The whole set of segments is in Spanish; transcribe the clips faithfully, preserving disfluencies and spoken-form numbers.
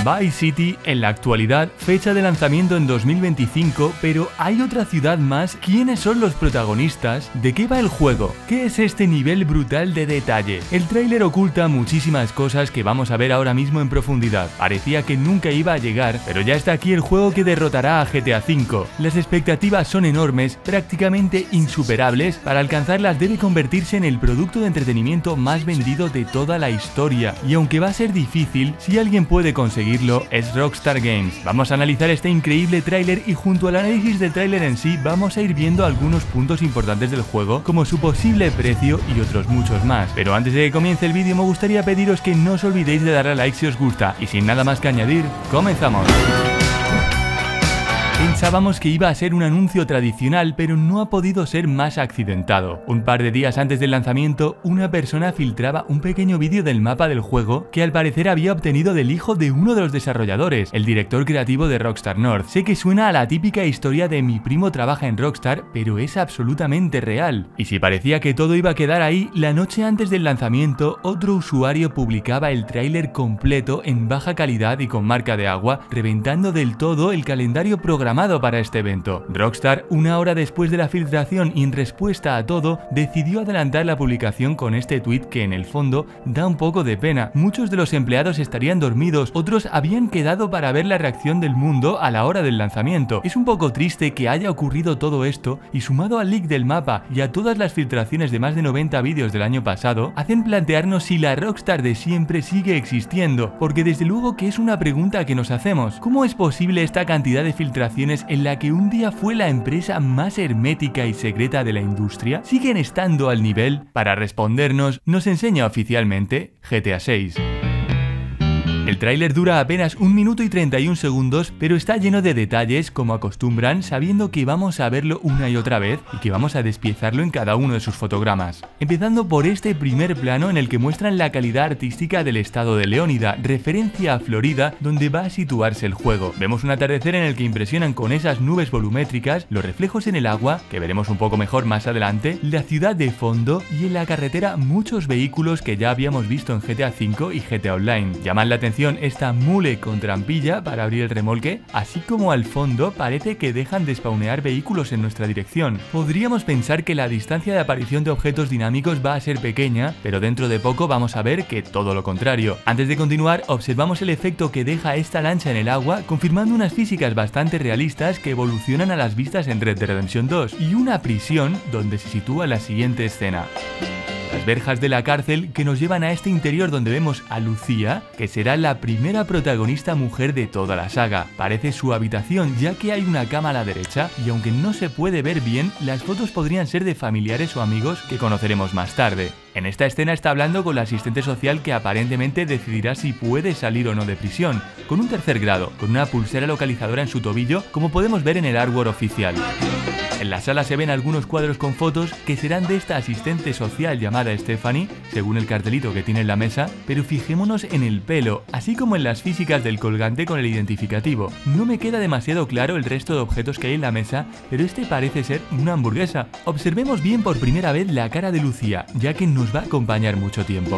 Vice City en la actualidad, fecha de lanzamiento en dos mil veinticinco, pero ¿hay otra ciudad más? ¿Quiénes son los protagonistas? ¿De qué va el juego? ¿Qué es este nivel brutal de detalle? El tráiler oculta muchísimas cosas que vamos a ver ahora mismo en profundidad. Parecía que nunca iba a llegar, pero ya está aquí el juego que derrotará a G T A cinco. Las expectativas son enormes, prácticamente insuperables. Para alcanzarlas debe convertirse en el producto de entretenimiento más vendido de toda la historia. Y aunque va a ser difícil, si alguien puede conseguirlo, es Rockstar Games. Vamos a analizar este increíble tráiler y junto al análisis del tráiler en sí, vamos a ir viendo algunos puntos importantes del juego, como su posible precio y otros muchos más. Pero antes de que comience el vídeo me gustaría pediros que no os olvidéis de darle a like si os gusta. Y sin nada más que añadir, comenzamos. Pensábamos que iba a ser un anuncio tradicional, pero no ha podido ser más accidentado. Un par de días antes del lanzamiento, una persona filtraba un pequeño vídeo del mapa del juego que al parecer había obtenido del hijo de uno de los desarrolladores, el director creativo de Rockstar North. Sé que suena a la típica historia de mi primo trabaja en Rockstar, pero es absolutamente real. Y si parecía que todo iba a quedar ahí, la noche antes del lanzamiento, otro usuario publicaba el tráiler completo en baja calidad y con marca de agua, reventando del todo el calendario programado para este evento. Rockstar, una hora después de la filtración y en respuesta a todo, decidió adelantar la publicación con este tweet que en el fondo da un poco de pena. Muchos de los empleados estarían dormidos, otros habían quedado para ver la reacción del mundo a la hora del lanzamiento. Es un poco triste que haya ocurrido todo esto y sumado al leak del mapa y a todas las filtraciones de más de noventa vídeos del año pasado, hacen plantearnos si la Rockstar de siempre sigue existiendo, porque desde luego que es una pregunta que nos hacemos. ¿Cómo es posible esta cantidad de filtraciones en la que un día fue la empresa más hermética y secreta de la industria? ¿Siguen estando al nivel? Para respondernos, nos enseña oficialmente G T A seis. El tráiler dura apenas un minuto y treinta y un segundos, pero está lleno de detalles como acostumbran, sabiendo que vamos a verlo una y otra vez y que vamos a despiezarlo en cada uno de sus fotogramas. Empezando por este primer plano en el que muestran la calidad artística del estado de Leónida, referencia a Florida, donde va a situarse el juego. Vemos un atardecer en el que impresionan con esas nubes volumétricas, los reflejos en el agua, que veremos un poco mejor más adelante, la ciudad de fondo y en la carretera muchos vehículos que ya habíamos visto en G T A cinco y G T A Online. Llaman la atención esta mule con trampilla para abrir el remolque, así como al fondo parece que dejan de spawnear vehículos en nuestra dirección. Podríamos pensar que la distancia de aparición de objetos dinámicos va a ser pequeña, pero dentro de poco vamos a ver que todo lo contrario. Antes de continuar, observamos el efecto que deja esta lancha en el agua, confirmando unas físicas bastante realistas que evolucionan a las vistas en Red Dead Redemption dos, y una prisión donde se sitúa la siguiente escena. Las verjas de la cárcel que nos llevan a este interior donde vemos a Lucía, que será la primera protagonista mujer de toda la saga. Parece su habitación ya que hay una cama a la derecha y aunque no se puede ver bien, las fotos podrían ser de familiares o amigos que conoceremos más tarde. En esta escena está hablando con la asistente social que aparentemente decidirá si puede salir o no de prisión, con un tercer grado, con una pulsera localizadora en su tobillo, como podemos ver en el artwork oficial. En la sala se ven algunos cuadros con fotos que serán de esta asistente social llamada Stephanie, según el cartelito que tiene en la mesa, pero fijémonos en el pelo, así como en las físicas del colgante con el identificativo. No me queda demasiado claro el resto de objetos que hay en la mesa, pero este parece ser una hamburguesa. Observemos bien por primera vez la cara de Lucía, ya que nos va a acompañar mucho tiempo.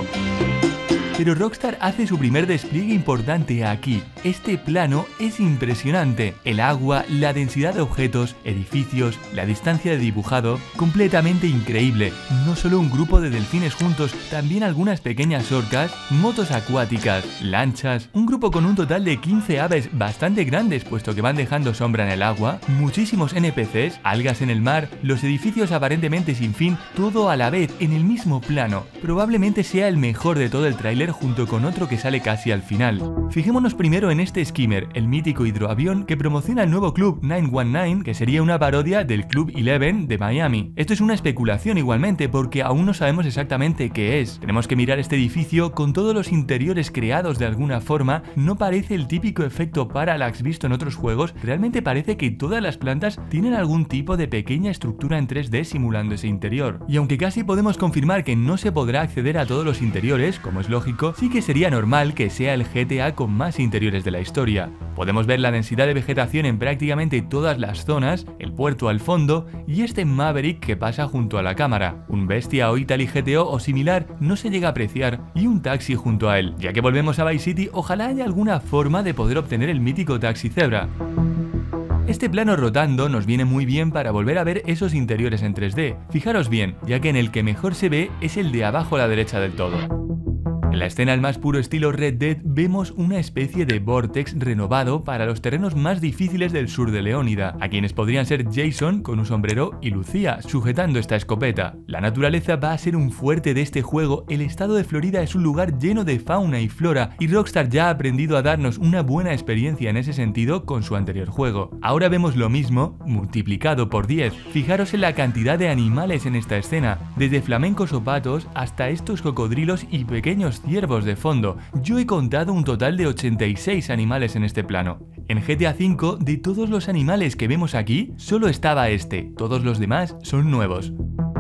Pero Rockstar hace su primer despliegue importante aquí. Este plano es impresionante. El agua, la densidad de objetos, edificios, la distancia de dibujado, completamente increíble. No solo un grupo de delfines juntos, también algunas pequeñas orcas, motos acuáticas, lanchas, un grupo con un total de quince aves bastante grandes puesto que van dejando sombra en el agua, muchísimos N P Cs, algas en el mar, los edificios aparentemente sin fin, todo a la vez en el mismo plano. Probablemente sea el mejor de todo el tráiler junto con otro que sale casi al final. Fijémonos primero en este skimmer, el mítico hidroavión que promociona el nuevo club nueve uno nueve, que sería una parodia del Club once de Miami. Esto es una especulación igualmente porque aún no sabemos exactamente qué es. Tenemos que mirar este edificio con todos los interiores creados de alguna forma. No parece el típico efecto parallax visto en otros juegos, realmente parece que todas las plantas tienen algún tipo de pequeña estructura en tres D simulando ese interior. Y aunque casi podemos confirmar que no se podrá acceder a todos los interiores, como es lógico, cinco, sí que sería normal que sea el G T A con más interiores de la historia. Podemos ver la densidad de vegetación en prácticamente todas las zonas, el puerto al fondo y este Maverick que pasa junto a la cámara. Un Bestia o Italy G T O o similar no se llega a apreciar y un taxi junto a él. Ya que volvemos a Vice City, ojalá haya alguna forma de poder obtener el mítico taxi Zebra. Este plano rotando nos viene muy bien para volver a ver esos interiores en tres D. Fijaros bien, ya que en el que mejor se ve es el de abajo a la derecha del todo. En la escena al más puro estilo Red Dead vemos una especie de Vortex renovado para los terrenos más difíciles del sur de Leónida, a quienes podrían ser Jason con un sombrero y Lucía sujetando esta escopeta. La naturaleza va a ser un fuerte de este juego, el estado de Florida es un lugar lleno de fauna y flora y Rockstar ya ha aprendido a darnos una buena experiencia en ese sentido con su anterior juego. Ahora vemos lo mismo multiplicado por diez. Fijaros en la cantidad de animales en esta escena, desde flamencos o patos hasta estos cocodrilos y pequeños ciervos de fondo. Yo he contado un total de ochenta y seis animales en este plano. En G T A cinco, de todos los animales que vemos aquí, solo estaba este, todos los demás son nuevos.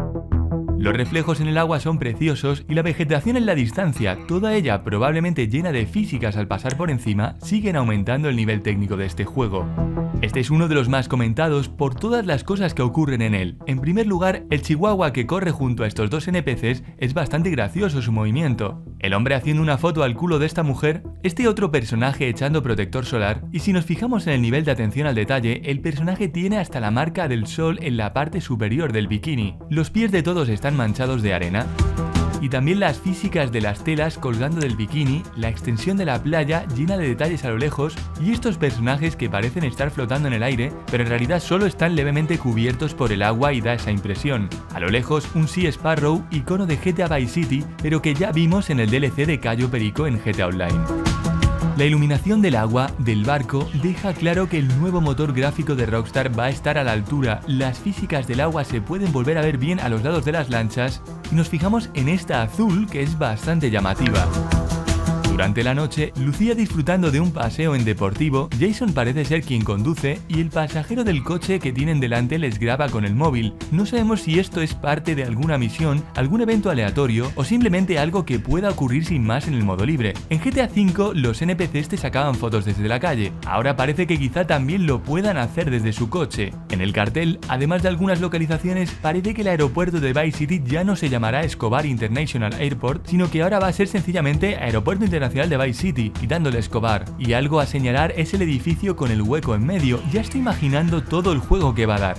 Los reflejos en el agua son preciosos y la vegetación en la distancia, toda ella probablemente llena de físicas al pasar por encima, siguen aumentando el nivel técnico de este juego. Este es uno de los más comentados por todas las cosas que ocurren en él. En primer lugar, el chihuahua que corre junto a estos dos N P Cs es bastante gracioso su movimiento. El hombre haciendo una foto al culo de esta mujer, este otro personaje echando protector solar, y si nos fijamos en el nivel de atención al detalle, el personaje tiene hasta la marca del sol en la parte superior del bikini. Los pies de todos están manchados de arena. Y también las físicas de las telas colgando del bikini, la extensión de la playa llena de detalles a lo lejos y estos personajes que parecen estar flotando en el aire, pero en realidad solo están levemente cubiertos por el agua y da esa impresión. A lo lejos, un Sea Sparrow, icono de G T A Vice City, pero que ya vimos en el D L C de Cayo Perico en G T A Online. La iluminación del agua, del barco, deja claro que el nuevo motor gráfico de Rockstar va a estar a la altura, las físicas del agua se pueden volver a ver bien a los lados de las lanchas y nos fijamos en esta azul que es bastante llamativa. Durante la noche, Lucía disfrutando de un paseo en deportivo, Jason parece ser quien conduce y el pasajero del coche que tienen delante les graba con el móvil. No sabemos si esto es parte de alguna misión, algún evento aleatorio o simplemente algo que pueda ocurrir sin más en el modo libre. En G T A cinco los N P Cs te sacaban fotos desde la calle, ahora parece que quizá también lo puedan hacer desde su coche. En el cartel, además de algunas localizaciones, parece que el aeropuerto de Vice City ya no se llamará Escobar International Airport, sino que ahora va a ser sencillamente Aeropuerto Internacional de Vice City, quitándole Escobar. Y algo a señalar es el edificio con el hueco en medio, ya estoy imaginando todo el juego que va a dar.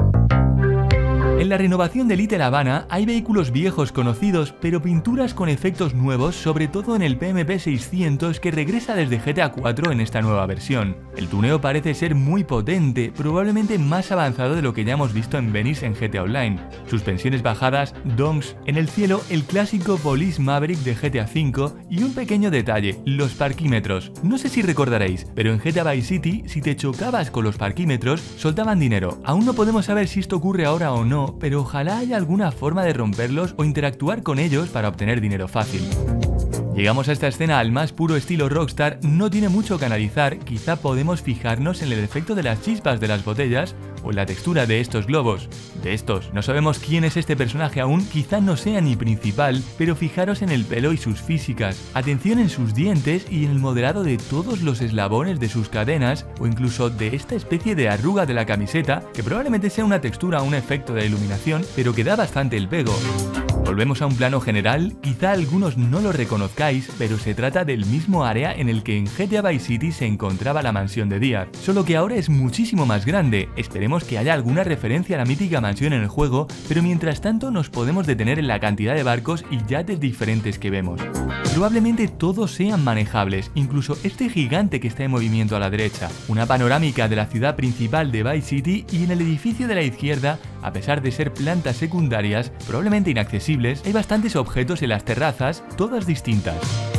En la renovación de Little Havana hay vehículos viejos conocidos, pero pinturas con efectos nuevos, sobre todo en el P M P seiscientos que regresa desde G T A cuatro en esta nueva versión. El tuneo parece ser muy potente, probablemente más avanzado de lo que ya hemos visto en Venice en G T A Online. Suspensiones bajadas, donks, en el cielo el clásico Police Maverick de G T A cinco y un pequeño detalle, los parquímetros. No sé si recordaréis, pero en G T A Vice City, si te chocabas con los parquímetros, soltaban dinero. Aún no podemos saber si esto ocurre ahora o no, pero ojalá haya alguna forma de romperlos o interactuar con ellos para obtener dinero fácil. Llegamos a esta escena al más puro estilo Rockstar, no tiene mucho que analizar, quizá podemos fijarnos en el efecto de las chispas de las botellas o en la textura de estos globos. De estos, no sabemos quién es este personaje aún, quizá no sea ni principal, pero fijaros en el pelo y sus físicas, atención en sus dientes y en el modelado de todos los eslabones de sus cadenas o incluso de esta especie de arruga de la camiseta, que probablemente sea una textura o un efecto de iluminación, pero que da bastante el pego. Volvemos a un plano general, quizá algunos no lo reconozcáis, pero se trata del mismo área en el que en G T A Vice City se encontraba la mansión de Díaz, solo que ahora es muchísimo más grande. Esperemos que haya alguna referencia a la mítica mansión en el juego, pero mientras tanto nos podemos detener en la cantidad de barcos y yates diferentes que vemos. Probablemente todos sean manejables, incluso este gigante que está en movimiento a la derecha. Una panorámica de la ciudad principal de Vice City y en el edificio de la izquierda, a pesar de ser plantas secundarias, probablemente inaccesibles, hay bastantes objetos en las terrazas, todas distintas.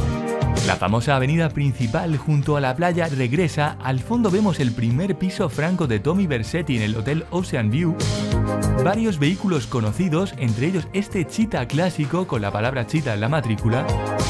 La famosa avenida principal junto a la playa regresa, al fondo vemos el primer piso franco de Tommy Vercetti en el Hotel Ocean View, varios vehículos conocidos, entre ellos este Cheetah clásico con la palabra Cheetah en la matrícula,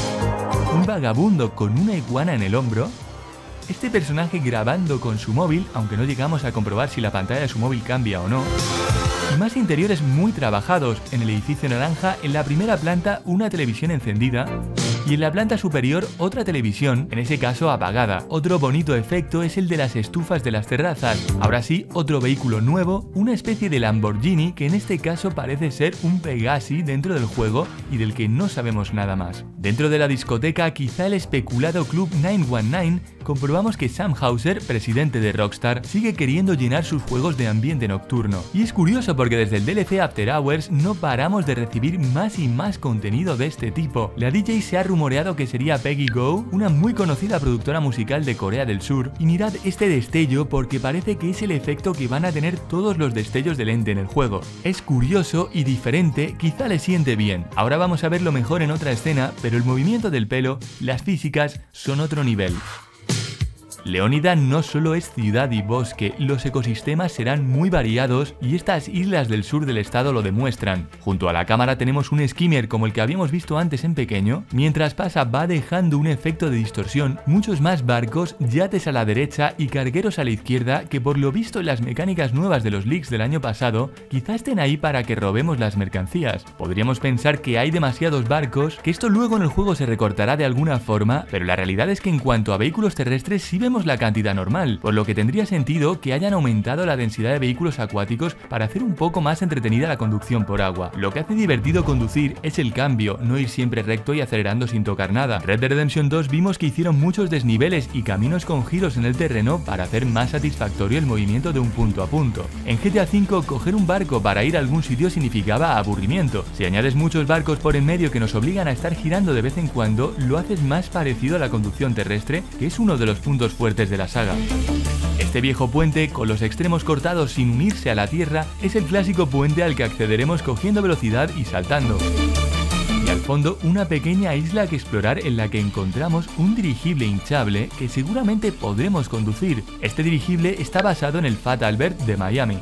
un vagabundo con una iguana en el hombro, este personaje grabando con su móvil, aunque no llegamos a comprobar si la pantalla de su móvil cambia o no, y más interiores muy trabajados. En el edificio naranja, en la primera planta, una televisión encendida, Y en la planta superior otra televisión, en ese caso apagada. Otro bonito efecto es el de las estufas de las terrazas. Ahora sí, otro vehículo nuevo, una especie de Lamborghini que en este caso parece ser un Pegasi dentro del juego y del que no sabemos nada más. Dentro de la discoteca, quizá el especulado Club nueve uno nueve, comprobamos que Sam Houser, presidente de Rockstar, sigue queriendo llenar sus juegos de ambiente nocturno. Y es curioso porque desde el D L C After Hours no paramos de recibir más y más contenido de este tipo. La D J se ha rumoreado que sería Peggy Gou, una muy conocida productora musical de Corea del Sur, y mirad este destello porque parece que es el efecto que van a tener todos los destellos de lente en el juego. Es curioso y diferente, quizá le siente bien. Ahora vamos a verlo mejor en otra escena, pero el movimiento del pelo, las físicas, son otro nivel. Leónida no solo es ciudad y bosque, los ecosistemas serán muy variados y estas islas del sur del estado lo demuestran. Junto a la cámara tenemos un skimmer como el que habíamos visto antes en pequeño, mientras pasa va dejando un efecto de distorsión, muchos más barcos, yates a la derecha y cargueros a la izquierda que por lo visto en las mecánicas nuevas de los leaks del año pasado quizá estén ahí para que robemos las mercancías. Podríamos pensar que hay demasiados barcos, que esto luego en el juego se recortará de alguna forma, pero la realidad es que en cuanto a vehículos terrestres sí vemos la cantidad normal, por lo que tendría sentido que hayan aumentado la densidad de vehículos acuáticos para hacer un poco más entretenida la conducción por agua. Lo que hace divertido conducir es el cambio, no ir siempre recto y acelerando sin tocar nada. Red Dead Redemption dos vimos que hicieron muchos desniveles y caminos con giros en el terreno para hacer más satisfactorio el movimiento de un punto a punto. En G T A cinco coger un barco para ir a algún sitio significaba aburrimiento. Si añades muchos barcos por en medio que nos obligan a estar girando de vez en cuando, lo haces más parecido a la conducción terrestre, que es uno de los puntos fuertes de la saga. Este viejo puente, con los extremos cortados sin unirse a la tierra, es el clásico puente al que accederemos cogiendo velocidad y saltando. Y al fondo, una pequeña isla que explorar en la que encontramos un dirigible hinchable que seguramente podremos conducir. Este dirigible está basado en el Fat Albert de Miami.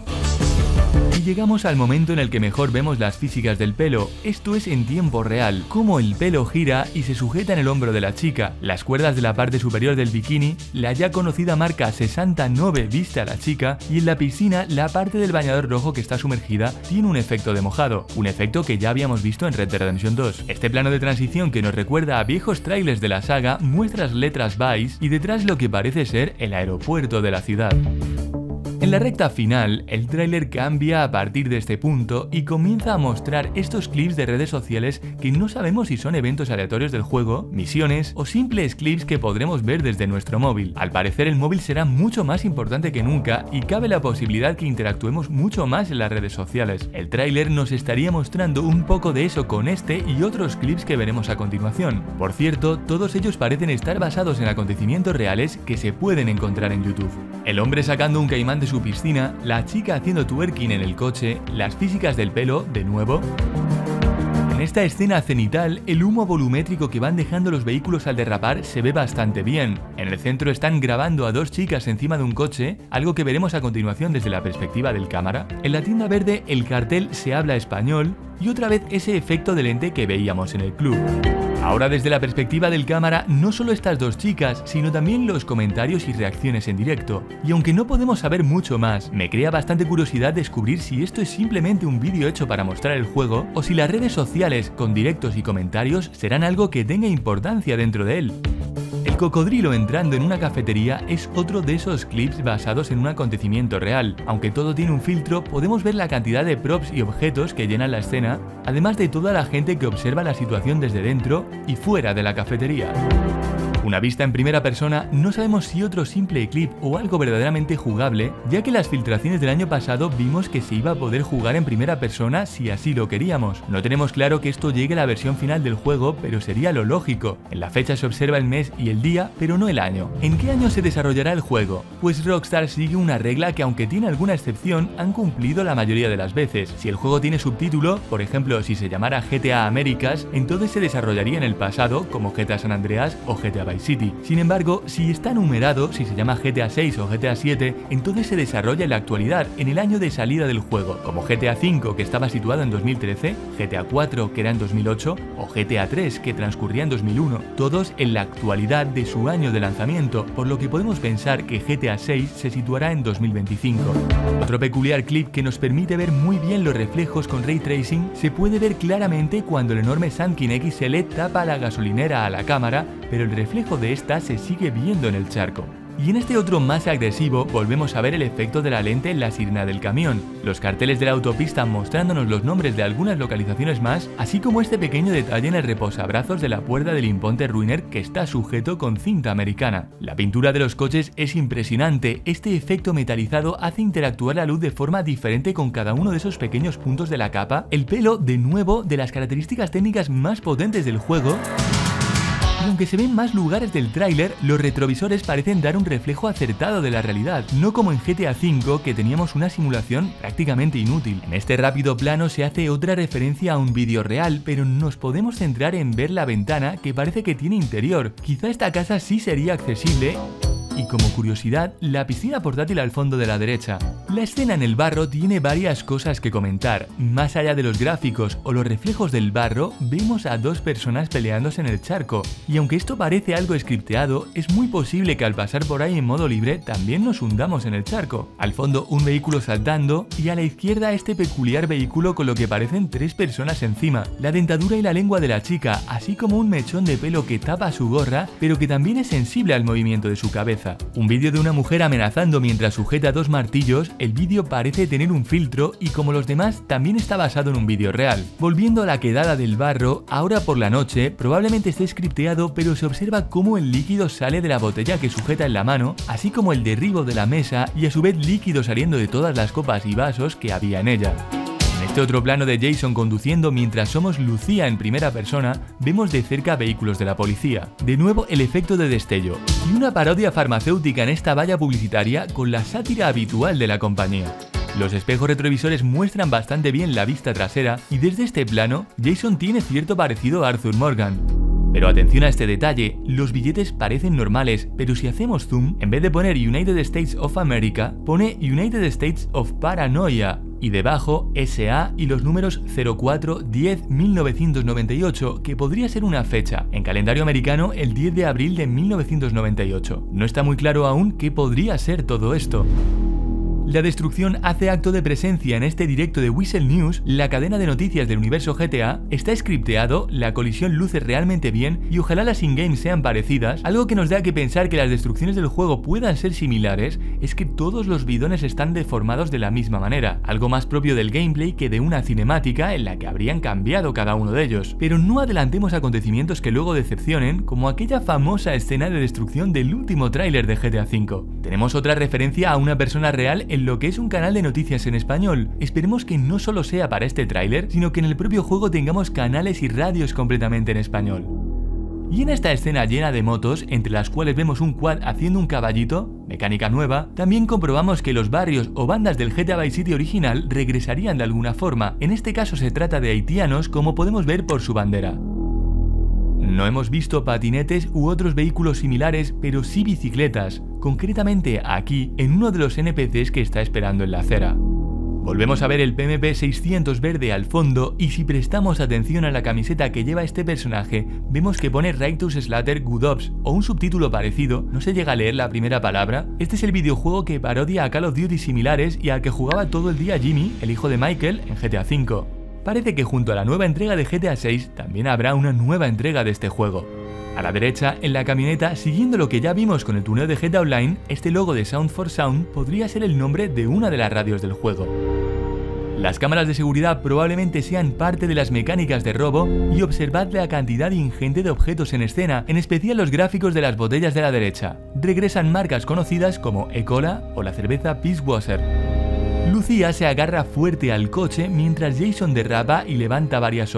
Y llegamos al momento en el que mejor vemos las físicas del pelo. Esto es en tiempo real, cómo el pelo gira y se sujeta en el hombro de la chica. Las cuerdas de la parte superior del bikini, la ya conocida marca sesenta nueve viste a la chica, y en la piscina la parte del bañador rojo que está sumergida tiene un efecto de mojado, un efecto que ya habíamos visto en Red Dead Redemption dos. Este plano de transición que nos recuerda a viejos trailers de la saga muestra las letras Vice y detrás lo que parece ser el aeropuerto de la ciudad. En la recta final, el tráiler cambia a partir de este punto y comienza a mostrar estos clips de redes sociales que no sabemos si son eventos aleatorios del juego, misiones o simples clips que podremos ver desde nuestro móvil. Al parecer el móvil será mucho más importante que nunca y cabe la posibilidad que interactuemos mucho más en las redes sociales. El tráiler nos estaría mostrando un poco de eso con este y otros clips que veremos a continuación. Por cierto, todos ellos parecen estar basados en acontecimientos reales que se pueden encontrar en YouTube. El hombre sacando un caimán de su piscina, la chica haciendo twerking en el coche, las físicas del pelo, de nuevo. En esta escena cenital, el humo volumétrico que van dejando los vehículos al derrapar se ve bastante bien. En el centro están grabando a dos chicas encima de un coche, algo que veremos a continuación desde la perspectiva del cámara. En la tienda verde, el cartel se habla español y otra vez ese efecto de lente que veíamos en el club. Ahora desde la perspectiva del cámara, no solo estas dos chicas, sino también los comentarios y reacciones en directo. Y aunque no podemos saber mucho más, me crea bastante curiosidad descubrir si esto es simplemente un vídeo hecho para mostrar el juego o si las redes sociales con directos y comentarios serán algo que tenga importancia dentro de él. El cocodrilo entrando en una cafetería es otro de esos clips basados en un acontecimiento real. Aunque todo tiene un filtro, podemos ver la cantidad de props y objetos que llenan la escena, además de toda la gente que observa la situación desde dentro y fuera de la cafetería. Una vista en primera persona, no sabemos si otro simple clip o algo verdaderamente jugable, ya que en las filtraciones del año pasado vimos que se iba a poder jugar en primera persona si así lo queríamos. No tenemos claro que esto llegue a la versión final del juego, pero sería lo lógico. En la fecha se observa el mes y el día, pero no el año. ¿En qué año se desarrollará el juego? Pues Rockstar sigue una regla que, aunque tiene alguna excepción, han cumplido la mayoría de las veces. Si el juego tiene subtítulo, por ejemplo si se llamara G T A Américas, entonces se desarrollaría en el pasado como G T A San Andreas o G T A Vice Vice City. Sin embargo, si está numerado, si se llama G T A seis o G T A siete, entonces se desarrolla en la actualidad, en el año de salida del juego, como G T A cinco, que estaba situado en dos mil trece, G T A cuatro, que era en dos mil ocho, o G T A tres, que transcurría en dos mil uno, todos en la actualidad de su año de lanzamiento, por lo que podemos pensar que G T A seis se situará en dos mil veinticinco. Otro peculiar clip que nos permite ver muy bien los reflejos con Ray Tracing se puede ver claramente cuando el enorme Sandkin X L tapa la gasolinera a la cámara, pero el reflejo de esta se sigue viendo en el charco. Y en este otro más agresivo volvemos a ver el efecto de la lente en la sirena del camión, los carteles de la autopista mostrándonos los nombres de algunas localizaciones más, así como este pequeño detalle en el reposabrazos de la puerta del imponte Ruiner que está sujeto con cinta americana. La pintura de los coches es impresionante, este efecto metalizado hace interactuar la luz de forma diferente con cada uno de esos pequeños puntos de la capa, el pelo de nuevo de las características técnicas más potentes del juego. Y aunque se ven más lugares del tráiler, los retrovisores parecen dar un reflejo acertado de la realidad, no como en G T A cinco, que teníamos una simulación prácticamente inútil. En este rápido plano se hace otra referencia a un vídeo real, pero nos podemos centrar en ver la ventana que parece que tiene interior. Quizá esta casa sí sería accesible. Y como curiosidad, la piscina portátil al fondo de la derecha. La escena en el barro tiene varias cosas que comentar. Más allá de los gráficos o los reflejos del barro, vemos a dos personas peleándose en el charco. Y aunque esto parece algo scripteado, es muy posible que al pasar por ahí en modo libre también nos hundamos en el charco. Al fondo un vehículo saltando y a la izquierda este peculiar vehículo con lo que parecen tres personas encima. La dentadura y la lengua de la chica, así como un mechón de pelo que tapa su gorra, pero que también es sensible al movimiento de su cabeza. Un vídeo de una mujer amenazando mientras sujeta dos martillos, el vídeo parece tener un filtro y como los demás también está basado en un vídeo real. Volviendo a la quedada del barro, ahora por la noche, probablemente esté scripteado, pero se observa cómo el líquido sale de la botella que sujeta en la mano, así como el derribo de la mesa y a su vez líquido saliendo de todas las copas y vasos que había en ella. En este otro plano de Jason conduciendo mientras somos Lucía en primera persona, vemos de cerca vehículos de la policía. De nuevo el efecto de destello y una parodia farmacéutica en esta valla publicitaria con la sátira habitual de la compañía. Los espejos retrovisores muestran bastante bien la vista trasera y desde este plano Jason tiene cierto parecido a Arthur Morgan. Pero atención a este detalle, los billetes parecen normales, pero si hacemos zoom, en vez de poner United States of America, pone United States of Paranoia, y debajo S A y los números cero cuatro diez mil novecientos noventa y ocho, que podría ser una fecha, en calendario americano el diez de abril de mil novecientos noventa y ocho. No está muy claro aún qué podría ser todo esto. La destrucción hace acto de presencia en este directo de Whistle News, la cadena de noticias del universo G T A, está scripteado, la colisión luce realmente bien y ojalá las in-games sean parecidas. Algo que nos da que pensar que las destrucciones del juego puedan ser similares es que todos los bidones están deformados de la misma manera, algo más propio del gameplay que de una cinemática en la que habrían cambiado cada uno de ellos. Pero no adelantemos acontecimientos que luego decepcionen, como aquella famosa escena de destrucción del último tráiler de G T A cinco. Tenemos otra referencia a una persona real en lo que es un canal de noticias en español. Esperemos que no solo sea para este tráiler, sino que en el propio juego tengamos canales y radios completamente en español. Y en esta escena llena de motos, entre las cuales vemos un quad haciendo un caballito, mecánica nueva, también comprobamos que los barrios o bandas del G T A Vice City original regresarían de alguna forma. En este caso se trata de haitianos, como podemos ver por su bandera. No hemos visto patinetes u otros vehículos similares, pero sí bicicletas, concretamente aquí, en uno de los N P Cs que está esperando en la acera. Volvemos a ver el P M P seiscientos verde al fondo y si prestamos atención a la camiseta que lleva este personaje, vemos que pone Righteous Slater Good Ops o un subtítulo parecido, no se llega a leer la primera palabra. Este es el videojuego que parodia a Call of Duty similares y al que jugaba todo el día Jimmy, el hijo de Michael, en G T A cinco. Parece que junto a la nueva entrega de G T A seis también habrá una nueva entrega de este juego. A la derecha, en la camioneta, siguiendo lo que ya vimos con el tuneo de G T A Online, este logo de Sound for Sound podría ser el nombre de una de las radios del juego. Las cámaras de seguridad probablemente sean parte de las mecánicas de robo y observad la cantidad ingente de objetos en escena, en especial los gráficos de las botellas de la derecha. Regresan marcas conocidas como E-Cola o la cerveza Peace Water. Lucía se agarra fuerte al coche mientras Jason derrapa y levanta varias hojas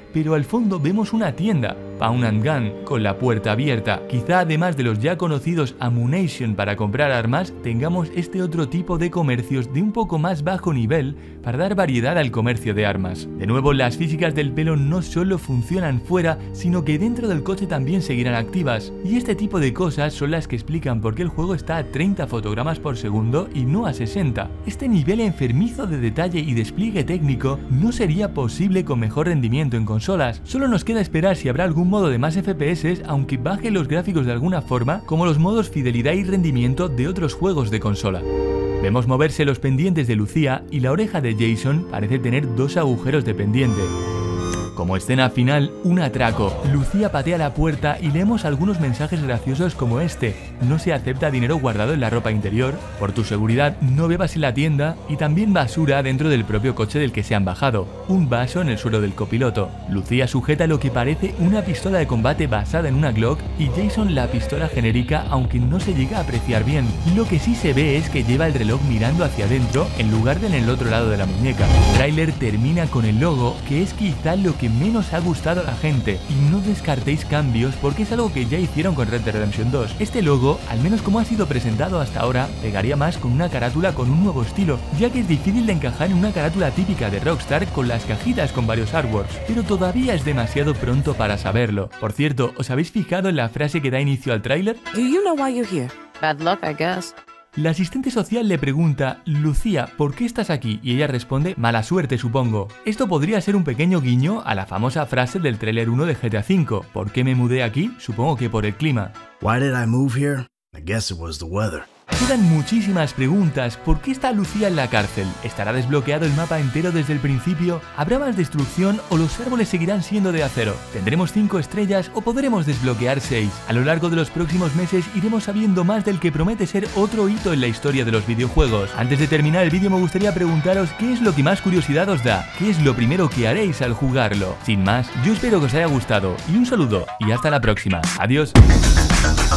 pero al fondo vemos una tienda, Pawn and Gun, con la puerta abierta. Quizá además de los ya conocidos Ammunition para comprar armas, tengamos este otro tipo de comercios de un poco más bajo nivel para dar variedad al comercio de armas. De nuevo, las físicas del pelo no solo funcionan fuera, sino que dentro del coche también seguirán activas. Y este tipo de cosas son las que explican por qué el juego está a treinta fotogramas por segundo y no a sesenta. Este nivel enfermizo de detalle y despliegue técnico no sería posible con mejor rendimiento en consolas. Solo nos queda esperar si habrá algún modo de más F P S, aunque baje los gráficos de alguna forma, como los modos fidelidad y rendimiento de otros juegos de consola. Vemos moverse los pendientes de Lucía y la oreja de Jason parece tener dos agujeros de pendiente. Como escena final, un atraco. Lucía patea la puerta y leemos algunos mensajes graciosos como este: no se acepta dinero guardado en la ropa interior, por tu seguridad no bebas en la tienda, y también basura dentro del propio coche del que se han bajado, un vaso en el suelo del copiloto. Lucía sujeta lo que parece una pistola de combate basada en una Glock y Jason la pistola genérica, aunque no se llega a apreciar bien. Lo que sí se ve es que lleva el reloj mirando hacia adentro en lugar de en el otro lado de la muñeca. El tráiler termina con el logo, que es quizá lo que menos ha gustado a la gente, y no descartéis cambios porque es algo que ya hicieron con Red Dead Redemption dos. Este logo, al menos como ha sido presentado hasta ahora, pegaría más con una carátula con un nuevo estilo, ya que es difícil de encajar en una carátula típica de Rockstar con las cajitas con varios artworks, pero todavía es demasiado pronto para saberlo. Por cierto, ¿os habéis fijado en la frase que da inicio al tráiler? Do you know why you're here? Bad luck, I guess. La asistente social le pregunta: Lucía, ¿por qué estás aquí? Y ella responde: mala suerte, supongo. Esto podría ser un pequeño guiño a la famosa frase del tráiler uno de G T A cinco. ¿Por qué me mudé aquí? Supongo que por el clima. Why did I move here? I guess it was the weather. Quedan muchísimas preguntas. ¿Por qué está Lucía en la cárcel? ¿Estará desbloqueado el mapa entero desde el principio? ¿Habrá más destrucción o los árboles seguirán siendo de acero? ¿Tendremos cinco estrellas o podremos desbloquear seis? A lo largo de los próximos meses iremos sabiendo más del que promete ser otro hito en la historia de los videojuegos. Antes de terminar el vídeo me gustaría preguntaros qué es lo que más curiosidad os da, qué es lo primero que haréis al jugarlo. Sin más, yo espero que os haya gustado y un saludo y hasta la próxima. Adiós.